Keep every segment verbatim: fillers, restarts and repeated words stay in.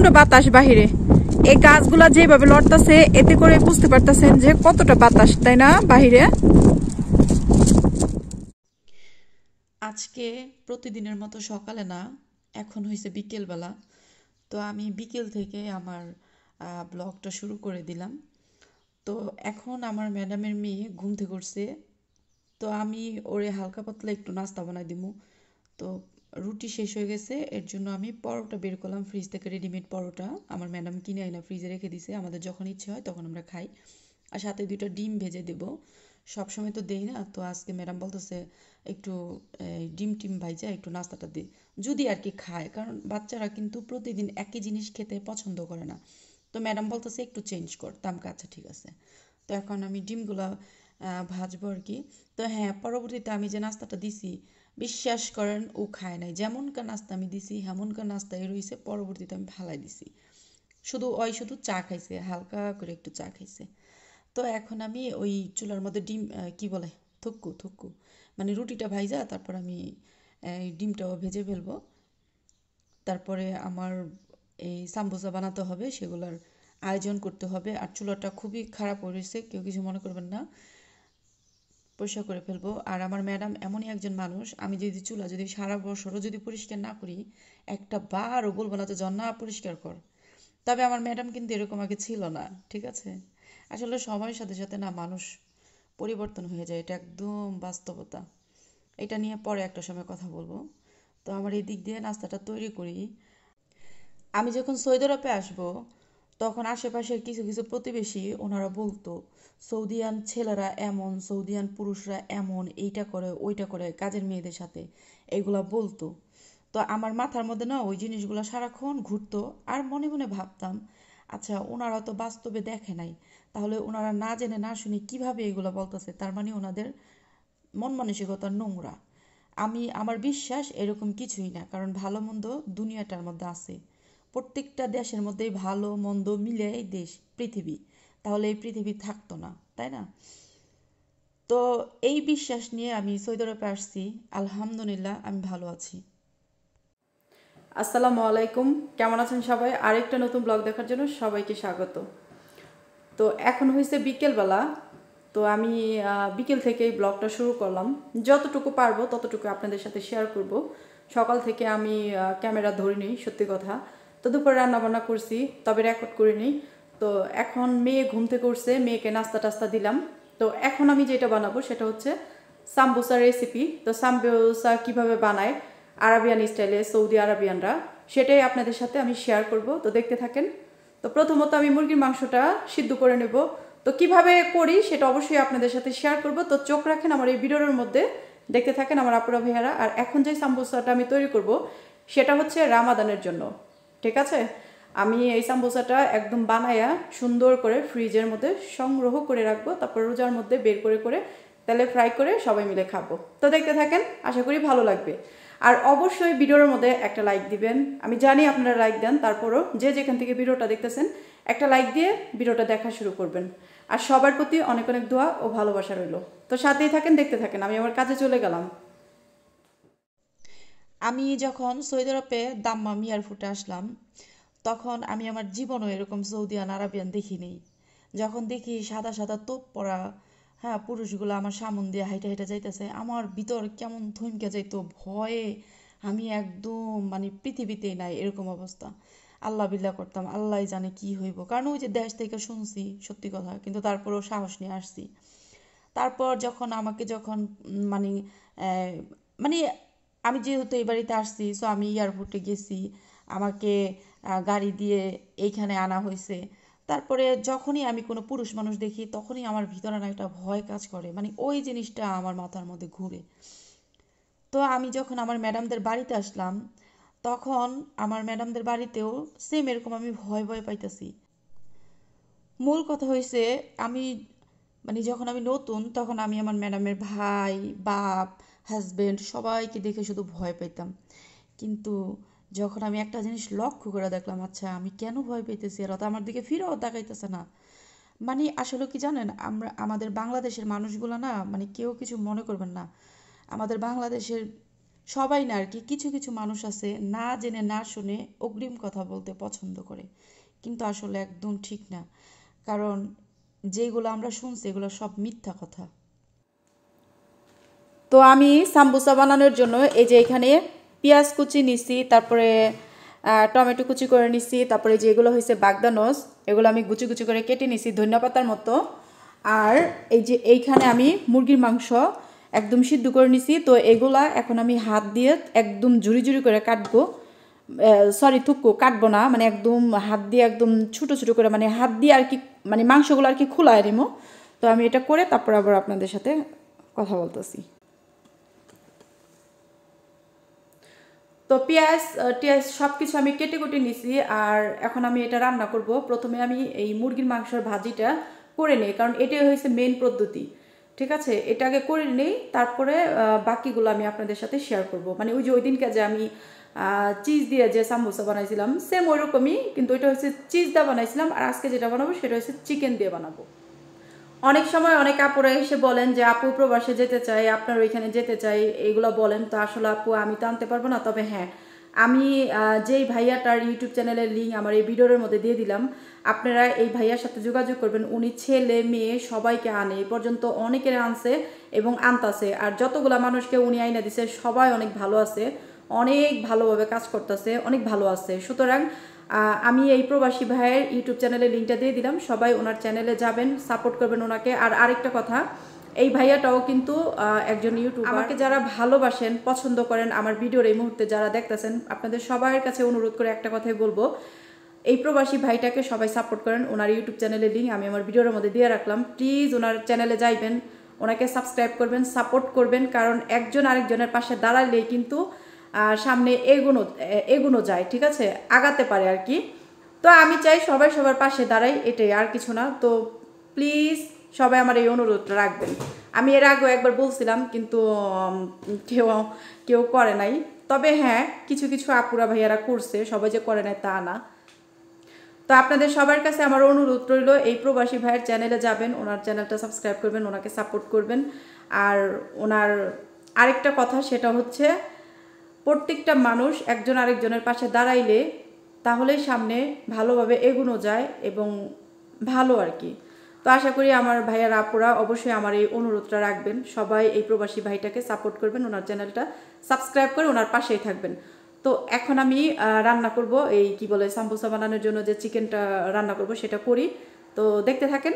প্রচন্ড বাতাস বাহিরে, এই গাছগুলা যেভাবে লড়তেছে এতে করে বুঝতে পারতেছেন যে কতটা বাতাস, তাই না বাহিরে। আজকে প্রতিদিনের মতো সকালে না, এখন হয়েছে বিকেলবেলা। তো আমি বিকেল থেকে আমার ব্লগটা শুরু করে দিলাম। তো এখন আমার ম্যাডামের মেয়ে ঘুম থেকে উঠছে, তো আমি ওরে হালকা পাতলা একটু নাস্তা বানাই দিমু। তো রুটি শেষ হয়ে গেছে, এর জন্য আমি পরোটা বের করলাম ফ্রিজ থেকে, রেডিমেড পরোটা আমার ম্যাডাম কিনে আইনা ফ্রিজে রেখে দিছে, আমাদের যখন ইচ্ছে হয় তখন আমরা খাই। আর সাথে দুইটা ডিম ভেজে দেবো, সবসময় তো দেই না, তো আজকে ম্যাডাম বলতেছে একটু এই, ডিম টিম ভাইজা একটু নাস্তাটা দিই, যদি আর কি খায়, কারণ বাচ্চারা কিন্তু প্রতিদিন একই জিনিস খেতে পছন্দ করে না। তো ম্যাডাম বলতেছে একটু চেঞ্জ কর, দামকে আচ্ছা ঠিক আছে। তো এখন আমি ডিমগুলা আহ, ভাজবো আর কি। তো হ্যাঁ, পরবর্তীতে আমি যে নাস্তাটা দিছি, বিশ্বাস করেন ও খায় নাই, যেমনকার নাস্তা আমি দিছি হেমনকার নাস্তাই রইছে, পরবর্তীতে আমি ফালাই দিছি। শুধু ওই শুধু চা খাইছে, হালকা করে একটু চা খাইছে। তো এখন আমি ওই চুলার মধ্যে ডিম আহ, কি বলে, থুক্কু থুক্কু, মানে রুটিটা ভাইজা তারপর আমি এই ডিমটাও ভেজে ফেলবো। তারপরে আমার এই সাম্বুসা বানাতে হবে, সেগুলোর আয়োজন করতে হবে। আর চুলাটা খুবই খারাপ হয়েছে, কেউ কিছু মনে করবেন না, পরিষ্কার করে ফেলবো। আর আমার ম্যাডাম এমনই একজন মানুষ, আমি যদি চুলা যদি সারা বছরও যদি পরিষ্কার না করি, একটা বারও বলবো না তো জন না পরিষ্কার কর। তবে আমার ম্যাডাম কিন্তু এরকম আগে ছিল না, ঠিক আছে। আসলে সময়ের সাথে সাথে না মানুষ পরিবর্তন হয়ে যায়, এটা একদম বাস্তবতা। এটা নিয়ে পরে একটা সময় কথা বলবো। তো আমার এই দিক দিয়ে নাস্তাটা তৈরি করি। আমি যখন সৌদি আরবে আসবো, তখন আশেপাশের কিছু কিছু প্রতিবেশী ওনারা বলতো সৌদিয়ান ছেলেরা এমন, সৌদিয়ান পুরুষরা এমন, এইটা করে ওইটা করে কাজের মেয়েদের সাথে, এইগুলা বলতো। তো আমার মাথার মধ্যে না ওই জিনিসগুলো সারাক্ষণ ঘুরতো। আর মনে মনে ভাবতাম, আচ্ছা ওনারা তো বাস্তবে দেখে নাই, তাহলে ওনারা না জেনে না শুনে কিভাবে এগুলো বলতেছে, তার মানে ওনাদের মন মানসিকতা নোংরা। আমি আমার বিশ্বাস এরকম কিছুই না, কারণ ভালো মন্দ দুনিয়াটার মধ্যে আছে, প্রত্যেকটা দেশের মধ্যেই ভালো মন্দ মিলে এই দেশ পৃথিবী, তাহলে এই পৃথিবী থাকতো না, তাই না। তো এই বিশ্বাস নিয়ে আমি সৌদি আরবে আসছি, আলহামদুলিল্লাহ আমি ভালো আছি। আসসালামু আলাইকুম, কেমন আছেন সবাই? আরেকটা নতুন ব্লগ দেখার জন্য সবাইকে স্বাগত। তো এখন হয়েছে বিকেলবেলা, তো আমি আহ, বিকেল থেকেই ব্লগটা শুরু করলাম, যতটুকু পারবো ততটুকু আপনাদের সাথে শেয়ার করব। সকাল থেকে আমি আহ, ক্যামেরা ধরিনি, সত্যি কথা। তো দুপুরে রান্নাবান্না করছি, তবে রেকর্ড করিনি। তো এখন মেয়ে ঘুম থেকে উঠছে, মেয়েকে নাস্তা টাস্তা দিলাম। তো এখন আমি যেটা বানাবো সেটা হচ্ছে সাম্বুসা রেসিপি। তো সাম্বুসা কিভাবে বানায় আরাবিয়ান স্টাইলে সৌদি আরাবিয়ানরা, সেটাই আপনাদের সাথে আমি শেয়ার করব, তো দেখতে থাকেন। তো প্রথমত আমি মুরগির মাংসটা সিদ্ধ করে নেব। তো কিভাবে করি সেটা অবশ্যই আপনাদের সাথে শেয়ার করব, তো চোখ রাখেন আমার এই ভিডিওর মধ্যে, দেখতে থাকেন আমার আপুরা ভাইয়ারা। আর এখন যে সাম্বুসাটা আমি তৈরি করব সেটা হচ্ছে রামাদানের জন্য, ঠিক আছে। আমি এই সাম্বুসাটা একদম বানায়া সুন্দর করে ফ্রিজের মধ্যে সংগ্রহ করে রাখবো, তারপর রোজার মধ্যে বের করে করে তেলে ফ্রাই করে সবাই মিলে খাবো। তো দেখতে থাকেন, আশা করি ভালো লাগবে। আর অবশ্যই ভিডিওর মধ্যে একটা লাইক দিবেন, আমি জানি আপনারা লাইক দেন, তারপরও যে যেখান থেকে ভিডিওটা দেখতেছেন একটা লাইক দিয়ে ভিডিওটা দেখা শুরু করবেন। আর সবার প্রতি অনেক অনেক দোয়া ও ভালোবাসা রইল। তো সাথেই থাকেন, দেখতে থাকেন, আমি আমার কাজে চলে গেলাম। আমি যখন সৌদি আরবে দাম্মাম এয়ারপোর্টে আসলাম, তখন আমি আমার জীবনও এরকম সৌদিয়ান আরাবিয়ান দেখিনি। যখন দেখি সাদা সাদা তোপ পরা, হ্যাঁ, পুরুষগুলো আমার সামন দিয়ে হাইটা হাইটা যাইতেছে, আমার ভিতর কেমন থমকে যাইতো ভয়ে। আমি একদম মানে পৃথিবীতেই নাই এরকম অবস্থা। আল্লাহ বিল্লাহ করতাম, আল্লাহ জানে কি হইব, কারণ ওই যে দেশ থেকে শুনছি সত্যি কথা, কিন্তু তারপরেও সাহস নিয়ে আসছি। তারপর যখন আমাকে যখন উম, মানে আহ, মানে আমি যেহেতু এই বাড়িতে আসছি, সো আমি এয়ারপোর্টে গেছি, আমাকে আহ, গাড়ি দিয়ে এইখানে আনা হয়েছে। তারপরে যখনই আমি কোনো পুরুষ মানুষ দেখি, তখনই আমার ভিতরে না একটা ভয় কাজ করে, মানে ওই জিনিসটা আমার মাথার মধ্যে ঘুরে। তো আমি যখন আমার ম্যাডামদের বাড়িতে আসলাম, তখন আমার ম্যাডামদের বাড়িতেও সেম এরকম আমি ভয় ভয় পাইতেছি। মূল কথা হয়েছে, আমি মানে যখন আমি নতুন, তখন আমি আমার ম্যাডামের ভাই, বাপ, হাজবেন্ড সবাইকে দেখে শুধু ভয় পেতাম। কিন্তু যখন আমি একটা জিনিস লক্ষ্য করে দেখলাম, আচ্ছা আমি কেন ভয় পেতেছি, এরা তো আমার দিকে ফিরেও তাকাইতেছে না। মানে আসলে কি জানেন, আমরা আমাদের বাংলাদেশের মানুষগুলো না, মানে কেউ কিছু মনে করবেন না, আমাদের বাংলাদেশের সবাই না আর কি, কিছু কিছু মানুষ আছে না জেনে না শুনে অগ্রিম কথা বলতে পছন্দ করে, কিন্তু আসলে একদম ঠিক না। কারণ যেগুলো আমরা শুনছি এগুলো সব মিথ্যা কথা। তো আমি সাম্বুসা বানানোর জন্য এই যে এখানে পেঁয়াজ কুচি নিছি, তারপরে টমেটো কুচি করে নিছি, তারপরে যেগুলো হয়েছে বাগদানোস এগুলো আমি কুচি কুচি করে কেটে নিছি ধনিয়া পাতার মতো। আর এই যে এইখানে আমি মুরগির মাংস একদম সিদ্ধ করে নিছি। তো এগুলা এখন আমি হাত দিয়ে একদম ঝুরি ঝুরি করে কাটবো, সরি থুকু কাটবো না, মানে একদম হাত দিয়ে একদম ছোটো ছোটো করে, মানে হাত দিয়ে আর কি, মানে মাংসগুলো আর কি খোলায় নিমো। তো আমি এটা করে তারপর আবার আপনাদের সাথে কথা বলতেছি। তো পেঁয়াজ টিয়াজ সব কিছু আমি কেটে কুটে নিছি। আর এখন আমি এটা রান্না করব। প্রথমে আমি এই মুরগির মাংসের ভাজিটা করে নিই, কারণ এটাই হয়েছে মেন পদ্ধতি। ঠিক আছে, এটা আগে করে নিই, তারপরে বাকিগুলো আমি আপনাদের সাথে শেয়ার করব। মানে ওই যে ওই দিনকে যে আমি চিজ দিয়ে যে সামোসা বানাইছিলাম সেম ওই রকমই, কিন্তু ওইটা হচ্ছে চিজ দিয়ে বানাইছিলাম, আর আজকে যেটা বানাবো সেটা হচ্ছে চিকেন দিয়ে বানাবো। অনেক সময় অনেক আপুরা এসে বলেন যে আপু প্রবাসে যেতে চাই, আপনার ওইখানে যেতে চাই, এইগুলো বলেন। তো আসলে আপু আমি তো আনতে পারবো না, তবে হ্যাঁ আমি যেই ভাইয়াটার ইউটিউব চ্যানেলের লিঙ্ক আমার এই ভিডিওর মধ্যে দিয়ে দিলাম, আপনারা এই ভাইয়ার সাথে যোগাযোগ করবেন। উনি ছেলে মেয়ে সবাইকে আনে, এই পর্যন্ত অনেকের আনছে এবং আনতাছে। আর যতগুলা মানুষকে উনি আইনা দিছে সবাই অনেক ভালো আছে, অনেক ভালোভাবে কাজ করতেছে, অনেক ভালো আছে। সুতরাং আমি এই প্রবাসী ভাইয়ের ইউটিউব চ্যানেলের লিঙ্কটা দিয়ে দিলাম, সবাই ওনার চ্যানেলে যাবেন, সাপোর্ট করবেন ওনাকে। আর আরেকটা কথা, এই ভাইয়াটাও কিন্তু একজন ইউটিউবার। আমাকে যারা ভালোবাসেন, পছন্দ করেন, আমার ভিডিওর এই মুহূর্তে যারা দেখতেছেন, আপনাদের সবার কাছে অনুরোধ করে একটা কথাই বলবো, এই প্রবাসী ভাইটাকে সবাই সাপোর্ট করেন। ওনার ইউটিউব চ্যানেলের লিঙ্ক আমি আমার ভিডিওর মধ্যে দিয়ে রাখলাম, প্লিজ ওনার চ্যানেলে যাইবেন, ওনাকে সাবস্ক্রাইব করবেন, সাপোর্ট করবেন। কারণ একজন আরেকজনের পাশে দাঁড়ালেই কিন্তু সামনে এগোনো এগোনো যায়, ঠিক আছে, আগাতে পারে আর কি। তো আমি চাই সবাই সবার পাশে দাঁড়াই, এটাই, আর কিছু না। তো প্লিজ সবাই আমার এই অনুরোধটা রাখবেন। আমি এর আগেও একবার বলছিলাম, কিন্তু কেউ কেউ করে নাই। তবে হ্যাঁ, কিছু কিছু আপুরা ভাইয়ারা করছে, সবাই যে করে নাই তা না। তো আপনাদের সবার কাছে আমার অনুরোধ রইল, এই প্রবাসী ভাইয়ের চ্যানেলে যাবেন, ওনার চ্যানেলটা সাবস্ক্রাইব করবেন, ওনাকে সাপোর্ট করবেন। আর ওনার আরেকটা কথা, সেটা হচ্ছে প্রত্যেকটা মানুষ একজন আরেকজনের পাশে দাঁড়াইলে তাহলেই সামনে ভালোভাবে এগোনো যায় এবং ভালো আর কি। তো আশা করি আমার ভাইয়ার আপুরা অবশ্যই আমার এই অনুরোধটা রাখবেন, সবাই এই প্রবাসী ভাইটাকে সাপোর্ট করবেন, ওনার চ্যানেলটা সাবস্ক্রাইব করে ওনার পাশেই থাকবেন। তো এখন আমি রান্না করব, এই কি বলে সাম্বুসা বানানোর জন্য যে চিকেনটা রান্না করব সেটা করি। তো দেখতে থাকেন।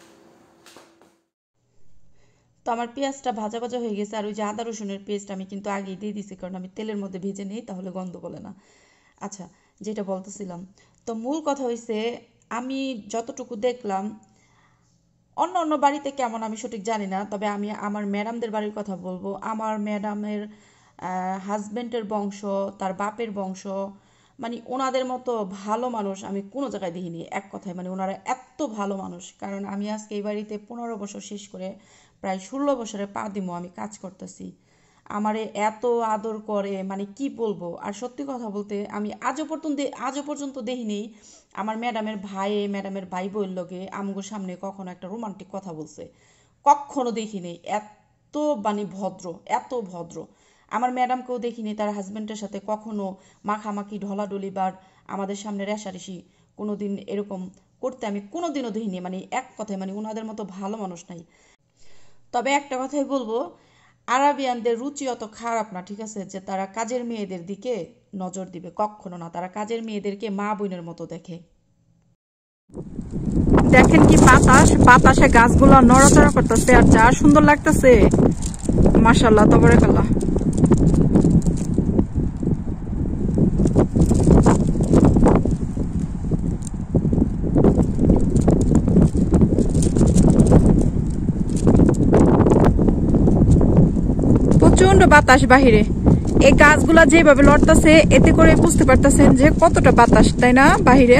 তো আমার পেঁয়াজটা ভাজা ভাজা হয়ে গেছে, আর ওই যে আদা রসুনের পেস্ট আমি কিন্তু আগেই দিয়ে দিছি, কারণ আমি তেলের মধ্যে ভেজে নিই, তাহলে গন্ধ বলে না। আচ্ছা, যেটা বলতেছিলাম, তো মূল কথা হইছে, আমি যতটুকু দেখলাম অন্য অন্য বাড়িতে কেমন আমি সঠিক জানি না, তবে আমি আমার ম্যাডামদের বাড়ির কথা বলবো। আমার ম্যাডামের হাজবেন্ডের বংশ, তার বাপের বংশ, মানে ওনাদের মতো ভালো মানুষ আমি কোনো জায়গায় দেখিনি। এক কথায় মানে ওনারা এত ভালো মানুষ। কারণ আমি আজকে এই বাড়িতে পনেরো বছর শেষ করে প্রায় ষোলো বছরে পা দিমো আমি কাজ করতেছি। আমারে এত আদর করে, মানে কি বলবো। আর সত্যি কথা বলতে আমি আজও পর্যন্ত আজও পর্যন্ত দেখিনি আমার ম্যাডামের ভাই ম্যাডামের ভাই বইয়ের লগে আমগোর সামনে কখনো একটা রোমান্টিক কথা বলছে, কখনো দেখিনি। এত মানে ভদ্র, এত ভদ্র। আমার ম্যাডামকেও দেখিনি তার হাজবেন্ডের সাথে কখনো মাখামাখি ঢলাঢলি বা আমাদের সামনে রেষারেষি কোনোদিন এরকম করতে আমি কোনোদিনও দেখিনি। মানে এক কথায় মানে ওনাদের মতো ভালো মানুষ নাই। তবে একটা কথাই বলবো, আরাবিয়ানদের রুচি অত খারাপ না, ঠিক আছে, যে তারা কাজের মেয়েদের দিকে নজর দিবে, কখনো না। তারা কাজের মেয়েদেরকে মা বোনের মতো দেখে। দেখেন কি বাতাস, বাতাসে গাছগুলো নড়াচড়া করতেছে, আর যা সুন্দর লাগতেছে, মাশাআল্লাহ তাবারাকাল্লাহ। প্রচন্ড বাতাস বাহিরে, এই গাছগুলা যেভাবে লড়তেছে এতে করে বুঝতে পারতেছেন যে কতটা বাতাস, তাই না বাহিরে।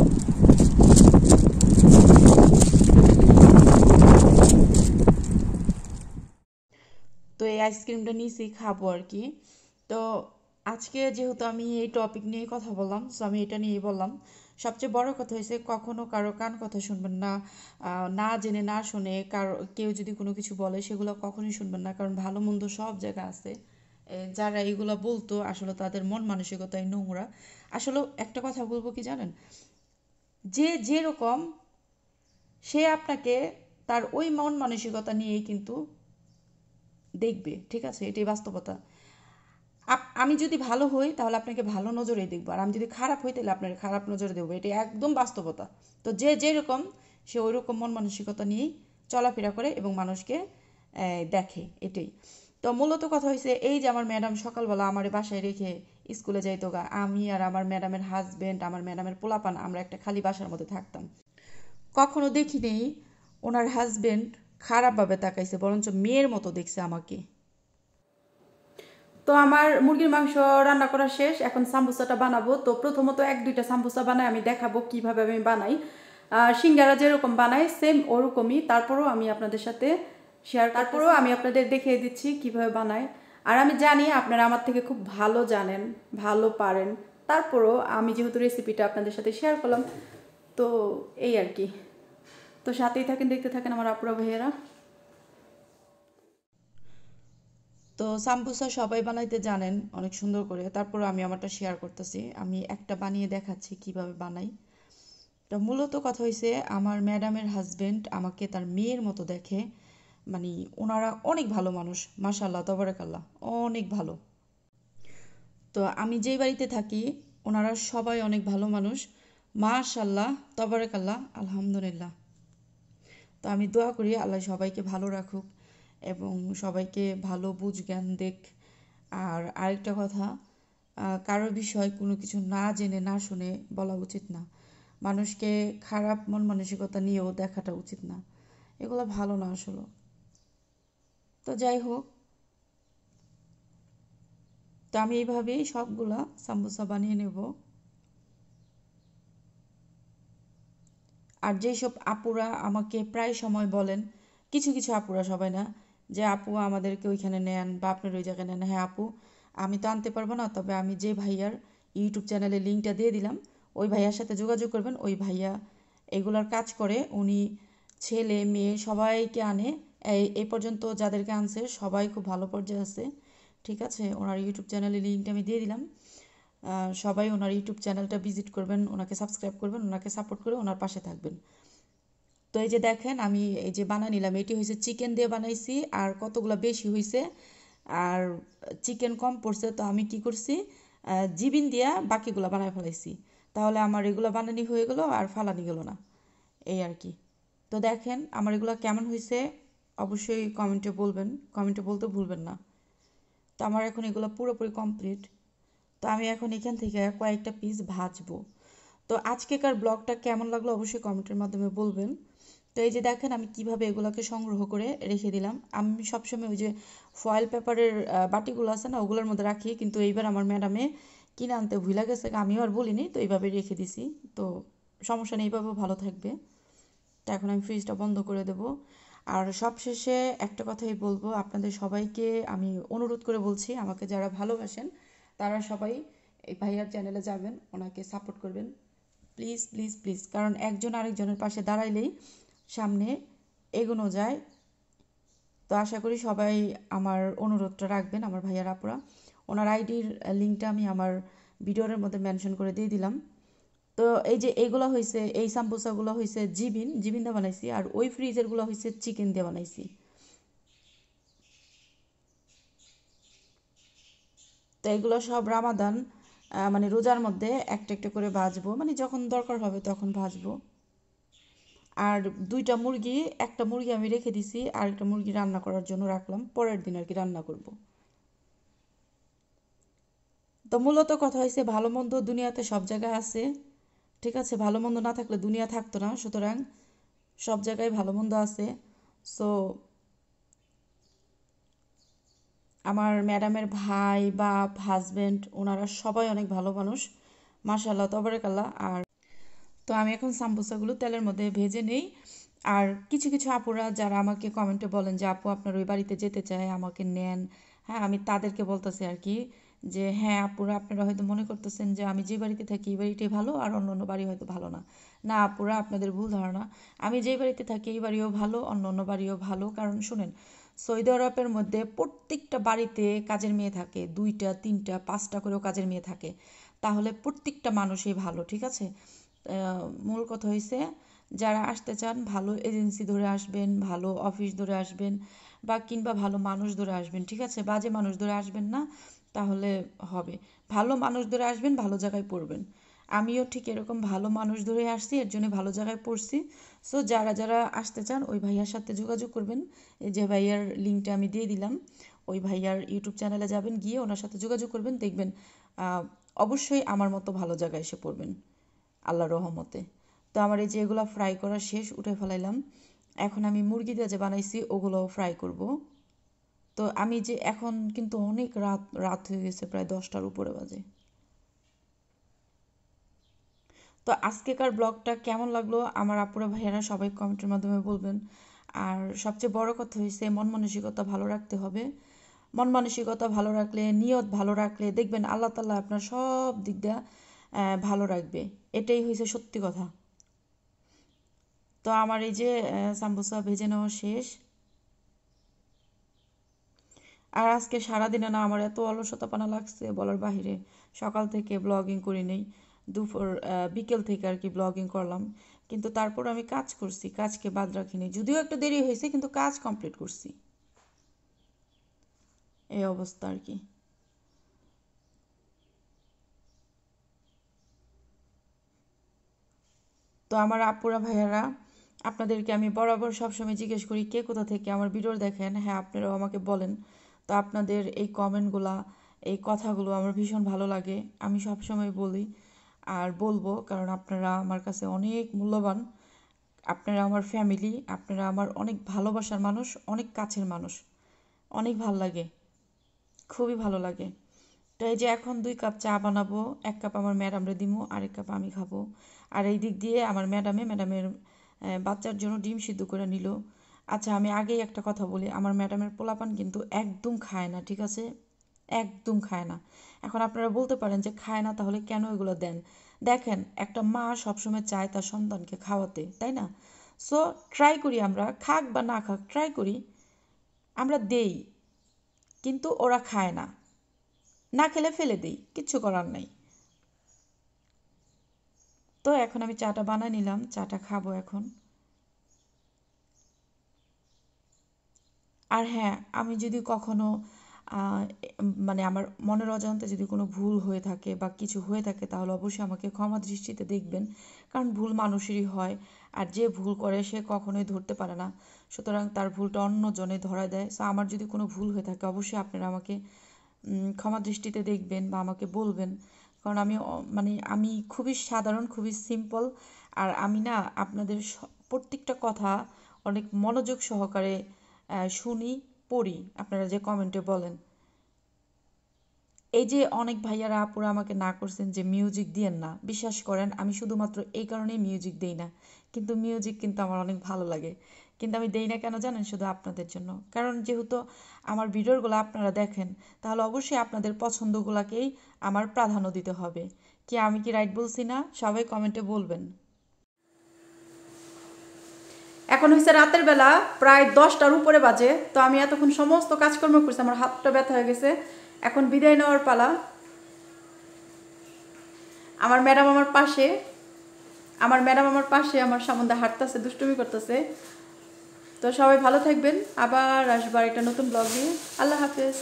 তো এই আইসক্রিমটা নিয়েছি, খাবো আর কি। তো আজকে যেহেতু আমি এই টপিক নিয়ে কথা বললাম, সো আমি এটা নিয়েই বললাম। সবচেয়ে বড় কথা হয়েছে, কখনো কারো কান কথা শুনবেন না, না জেনে না শুনে কারো কেউ যদি কোনো কিছু বলে সেগুলো কখনোই শুনবেন না। কারণ ভালো মন্দ সব জায়গা আছে, এ, যারা এইগুলা বলতো আসলে তাদের মন মানসিকতাই নোংরা। আসলে একটা কথা বলবো কি জানেন, যে যেরকম সে আপনাকে তার ওই মন মানসিকতা নিয়েই কিন্তু দেখবে, ঠিক আছে, এটাই বাস্তবতা। আপ- আমি যদি ভালো হই তাহলে আপনাকে ভালো নজরেই দেখবো, আর আমি যদি খারাপ হই তাহলে আপনাকে খারাপ নজরে দেখবো, এটা একদম বাস্তবতা। তো যে যেরকম সে ওই রকম মন মানসিকতা নিয়েই চলাফেরা করে এবং মানুষকে আহ, দেখে, এটাই। তো মূলত কথা হয়েছে এই যে আমার ম্যাডাম সকালবেলা আমার বাসায় রেখে স্কুলে যাইতো গা, আমি আর আমার ম্যাডামের হাজবেন্ড, আমার ম্যাডামের পোলাপান, আমরা একটা খালি বাসার মধ্যে থাকতাম। কখনো দেখি নেই ওনার হাজবেন্ড খারাপভাবে তাকাইছে, বরঞ্চ মেয়ের মতো দেখছে আমাকে। তো আমার মুরগির মাংস রান্না করা শেষ, এখন সাম্বুসাটা বানাবো। তো প্রথমত এক দুইটা সাম্বুসা বানাই, আমি দেখাবো কিভাবে আমি বানাই। আহ, সিঙ্গারা যেরকম বানাই সেম ওরকমই, তারপরেও আমি আপনাদের সাথে শেয়ার, তারপরেও আমি আপনাদের দেখিয়ে দিচ্ছি কিভাবে বানাই। আর আমি জানি আপনারা আমার থেকে খুব ভালো জানেন, ভালো পারেন, তারপরেও আমি যেহেতু রেসিপিটা আপনাদের সাথে শেয়ার করলাম, তো এই আর কি। তো সাথেই থাকেন, দেখতে থাকেন আমার আপুরা ভাইয়েরা। তো সাম্বুসা সবাই বানাইতে জানেন অনেক সুন্দর করে, তারপর আমি আমারটা শেয়ার করতেছি, আমি একটা বানিয়ে দেখাচ্ছি কিভাবে বানাই। তো মূলত কথা হয়েছে আমার ম্যাডামের হাজবেন্ড আমাকে তার মেয়ের মতো দেখে, মানে ওনারা অনেক ভালো মানুষ, মাশাল্লাহ তবারাকাল্লাহ, অনেক ভালো। তো আমি যেই বাড়িতে থাকি ওনারা সবাই অনেক ভালো মানুষ, মাশাল্লাহ তবারাকাল্লাহ, আলহামদুলিল্লাহ। তো আমি দোয়া করি আল্লাহ সবাইকে ভালো রাখুক এবং সবাইকে ভালো বুঝ জ্ঞান দেখ। আর আরেকটা কথা, আহ, কারোর বিষয় কোনো কিছু না জেনে না শুনে বলা উচিত না, মানুষকে খারাপ মন মানসিকতা নিয়েও দেখাটা উচিত না, এগুলো ভালো না আসলে। তো যাই হোক, তো আমি এইভাবেই সবগুলা সাম্বুসা বানিয়ে নেব। আর যেসব আপুরা আমাকে প্রায় সময় বলেন, কিছু কিছু আপুরা, সবাই না, যে আপু আমাদেরকে ওইখানে নেন বা আপনার ওই জায়গায় নেন, হ্যাঁ আপু, আমি তো আনতে পারবো না, তবে আমি যে ভাইয়ার ইউটিউব চ্যানেলের লিঙ্কটা দিয়ে দিলাম ওই ভাইয়ার সাথে যোগাযোগ করবেন। ওই ভাইয়া এগুলার কাজ করে, উনি ছেলে মেয়ে সবাইকে আনে। এই এই পর্যন্ত যাদেরকে আনছে সবাই খুব ভালো পর্যায়ে আছে, ঠিক আছে। ওনার ইউটিউব চ্যানেলের লিঙ্কটা আমি দিয়ে দিলাম। আহ, সবাই ওনার ইউটিউব চ্যানেলটা ভিজিট করবেন, ওনাকে সাবস্ক্রাইব করবেন, ওনাকে সাপোর্ট করে ওনার পাশে থাকবেন। তো এই যে দেখেন আমি এই যে বানাই নিলাম, এটি হয়েছে চিকেন দিয়ে বানাইছি, আর কতগুলো বেশি হয়েছে, আর চিকেন কম পড়ছে, তো আমি কি করছি, আহ, জিবিন দিয়া বাকিগুলো বানাই ফেলাইছি, তাহলে আমার এগুলো বানানি হয়ে গেল আর ফালানি গেল না, এই আর কি। তো দেখেন আমার এগুলো কেমন হয়েছে অবশ্যই কমেন্টে বলবেন, কমেন্টে বলতে ভুলবেন না। তো আমার এখন এগুলো পুরোপুরি কমপ্লিট। তো আমি এখন এখান থেকে কয়েকটা পিস ভাজবো। তো আজকেকার ব্লগটা কেমন লাগলো অবশ্যই কমেন্টের মাধ্যমে বলবেন। তো এই যে দেখেন আমি কিভাবে এগুলোকে সংগ্রহ করে রেখে দিলাম। আমি সবসময় ওই যে ফয়েল পেপারের বাটিগুলো আছে না, ওগুলোর মধ্যে রাখি, কিন্তু এইবার আমার ম্যাডামে কিনে আনতে ভুলে গেছে, আমিও আর বলিনি, তো এইভাবে রেখে দিছি। তো সমস্যা নেই, এইভাবেও ভালো থাকবে। তো এখন আমি ফ্রিজটা বন্ধ করে দেব। আর সবশেষে একটা কথাই বলবো, আপনাদের সবাইকে আমি অনুরোধ করে বলছি, আমাকে যারা ভালোবাসেন তারা সবাই এই ভাইয়ার চ্যানেলে যাবেন, ওনাকে সাপোর্ট করবেন, প্লিজ প্লিজ প্লিজ। কারণ একজন আরেকজনের পাশে দাঁড়াইলেই সামনে এগোনো যায়। তো আশা করি সবাই আমার অনুরোধটা রাখবেন, আমার ভাইয়ার আপুরা। ওনার আইডির লিঙ্কটা আমি আমার ভিডিওর মধ্যে মেনশন করে দিয়ে দিলাম। তো এই যে এইগুলো হয়েছে, এই সাম্বুসাগুলো হয়েছে জিবিন জিবিন দিয়ে বানাইছি, আর ওই ফ্রিজেরগুলো হয়েছে চিকেন দিয়ে বানাইছি। তো এগুলো সব রামাদান, আহ, মানে রোজার মধ্যে একটা একটা করে ভাজবো, মানে যখন দরকার হবে তখন ভাজবো। আর দুইটা মুরগি, একটা মুরগি আমি রেখে দিছি, আর একটা মুরগি রান্না করার জন্য রাখলাম, পরের দিন আর কি রান্না করব। তো মূলত কথা হয়েছে ভালো মন্দ দুনিয়াতে সব জায়গায় আছে, ঠিক আছে, ভালো মন্দ না থাকলে দুনিয়া থাকতো না, সুতরাং সব জায়গায় ভালো মন্দ আছে। সো আমার ম্যাডামের ভাই বাপ হাজবেন্ড ওনারা সবাই অনেক ভালো মানুষ, মাশাল্লাহ তবারকাল্লাহ। আর তো আমি এখন সাম্বুসাগুলো তেলের মধ্যে ভেজে নেই। আর কিছু কিছু আপুরা যারা আমাকে কমেন্টে বলেন যে আপু আপনার ওই বাড়িতে যেতে চায়, আমাকে নেন, হ্যাঁ আমি তাদেরকে বলতেছি আর কি, যে হ্যাঁ আপুরা, আপনারা হয়তো মনে করতেছেন যে আমি যে বাড়িতে থাকি এই বাড়িটাই ভালো আর অন্য অন্য বাড়ি হয়তো ভালো না। না আপুরা, আপনাদের ভুল ধারণা, আমি যেই বাড়িতে থাকি এই বাড়িও ভালো, অন্য অন্য বাড়িও ভালো। কারণ শুনেন, সৌদি আরবের মধ্যে প্রত্যেকটা বাড়িতে কাজের মেয়ে থাকে, দুইটা তিনটা পাঁচটা করেও কাজের মেয়ে থাকে। তাহলে প্রত্যেকটা মানুষই ভালো, ঠিক আছে। মূল কথা হয়েছে যারা আসতে চান ভালো এজেন্সি ধরে আসবেন, ভালো অফিস ধরে আসবেন, বা কিংবা ভালো মানুষ ধরে আসবেন, ঠিক আছে। বাজে মানুষ ধরে আসবেন না, তাহলে হবে। ভালো মানুষ ধরে আসবেন, ভালো জায়গায় পড়বেন। আমিও ঠিক এরকম ভালো মানুষ ধরে আসছি, এর জন্য ভালো জায়গায় পড়ছি। সো যারা যারা আসতে চান ওই ভাইয়ার সাথে যোগাযোগ করবেন। এই যে ভাইয়ার লিঙ্কটা আমি দিয়ে দিলাম, ওই ভাইয়ার ইউটিউব চ্যানেলে যাবেন, গিয়ে ওনার সাথে যোগাযোগ করবেন, দেখবেন অবশ্যই আমার মতো ভালো জায়গায় এসে পড়বেন আল্লাহর রহমতে। তো আমার এই যে এগুলো ফ্রাই করা শেষ, উঠে ফেলাইলাম। এখন আমি মুরগি দিয়ে যে বানাইছি ওগুলোও ফ্রাই করব। তো আমি যে এখন কিন্তু অনেক রাত রাত হয়ে গেছে, প্রায় দশটার উপরে বাজে। তো আজকেকার ব্লগটা কেমন লাগলো আমার আপুরা ভাইয়ারা সবাই কমেন্টের মাধ্যমে বলবেন। আর সবচেয়ে বড় কথা হয়েছে মন মানসিকতা ভালো রাখতে হবে। মন মানসিকতা ভালো রাখলে, নিয়ত ভালো রাখলে দেখবেন আল্লাহ তাআলা আপনার সব দিক দিয়ে ভালো রাখবে। এটাই হয়েছে সত্যি কথা। তো আমার এই যে সাম্বুসা ভেজে নেওয়া শেষ। আর আজকে সারাদিনে না আমার এত অলসতাপনা লাগছে বলার বাহিরে। সকাল থেকে ব্লগিং করি নেই, দুপুর বিকেল থেকে আর কি ব্লগিং করলাম, কিন্তু তারপর আমি কাজ করছি, কাজকে বাদ রাখিনি। যদিও একটু দেরি হয়েছে কিন্তু কাজ কমপ্লিট করছি, এই অবস্থা আর কি। তো আমার আপুরা ভাইয়ারা, আপনাদেরকে আমি বরাবর সবসময় জিজ্ঞেস করি কে কোথা থেকে আমার ভিডিও দেখেন। হ্যাঁ, আপনারাও আমাকে বলেন। তো আপনাদের এই কমেন্টগুলা, এই কথাগুলো আমার ভীষণ ভালো লাগে। আমি সবসময় বলি আর বলবো, কারণ আপনারা আমার কাছে অনেক মূল্যবান। আপনারা আমার ফ্যামিলি, আপনারা আমার অনেক ভালোবাসার মানুষ, অনেক কাছের মানুষ। অনেক ভাল লাগে, খুবই ভালো লাগে। তো এই যে এখন দুই কাপ চা বানাবো, এক কাপ আমার ম্যাডামরে দিমু, আরেক কাপ আমি খাবো। আর এই দিক দিয়ে আমার ম্যাডামে ম্যাডামের বাচ্চার জন্য ডিম সিদ্ধ করে নিল। আচ্ছা, আমি আগেই একটা কথা বলি, আমার ম্যাডামের পোলাপান কিন্তু একদম খায় না, ঠিক আছে, একদম খায় না। এখন আপনারা বলতে পারেন যে খায় না, তাহলে কেন এগুলো দেন? দেখেন, একটা মা সবসময় চায় তার সন্তানকে খাওয়াতে, তাই না? সো ট্রাই করি, আমরা খাক বা না খাক ট্রাই করি, আমরা দেই, কিন্তু ওরা খায় না। না খেলে ফেলে দিই, কিচ্ছু করার নাই। তো এখন আমি চাটা বানাই নিলাম, চাটা খাবো এখন। আর হ্যাঁ, আমি যদি কখনো মানে আমার মনের অজান্তে যদি কোনো ভুল হয়ে থাকে বা কিছু হয়ে থাকে, তাহলে অবশ্যই আমাকে ক্ষমা দৃষ্টিতে দেখবেন, কারণ ভুল মানুষেরই হয়। আর যে ভুল করে সে কখনোই ধরতে পারে না, সুতরাং তার ভুলটা অন্যজনে ধরায় দেয়। সো আমার যদি কোনো ভুল হয়ে থাকে অবশ্যই আপনারা আমাকে ক্ষমা দৃষ্টিতে দেখবেন বা আমাকে বলবেন, কারণ আমি মানে আমি খুবই সাধারণ, খুবই সিম্পল। আর আমি না আপনাদের প্রত্যেকটা কথা অনেক মনোযোগ সহকারে শুনি, পড়ি, আপনারা যে কমেন্টে বলেন। এই যে অনেক ভাইয়ারা আপুরা আমাকে না করছেন যে মিউজিক দিয়েন না, বিশ্বাস করেন আমি শুধুমাত্র এই কারণেই মিউজিক দেই না। কিন্তু মিউজিক কিন্তু আমার অনেক ভালো লাগে, কিন্তু আমি দেই না কেন জানেন? শুধু আপনাদের জন্য। কারণ যেহেতু আমার ভিডিওগুলো আপনারা দেখেন, তাহলে অবশ্যই আপনাদের পছন্দগুলোকেই আমার প্রাধান্য দিতে হবে। কি আমি কি রাইট বলছি না? সবাই কমেন্টে বলবেন। এখন হচ্ছে রাতের বেলা, প্রায় দশটার উপরে বাজে। তো আমি এতক্ষণ সমস্ত কাজকর্ম করছি, আমার হাতটা ব্যথা হয়ে গেছে। এখন বিদায় নেওয়ার পালা। আমার ম্যাডাম আমার পাশে, আমার ম্যাডাম আমার পাশে আমার সম্বন্ধে হাঁটতেছে, দুষ্টুমি করতেছে। তো সবাই ভালো থাকবেন, আবার আসবার একটা নতুন ব্লগ নিয়ে। আল্লাহ হাফেজ।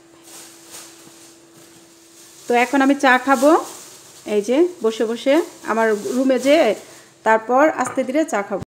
তো এখন আমি চা খাবো, এই যে বসে বসে আমার রুমে যেয়ে, তারপর আস্তে ধীরে চা খাবো।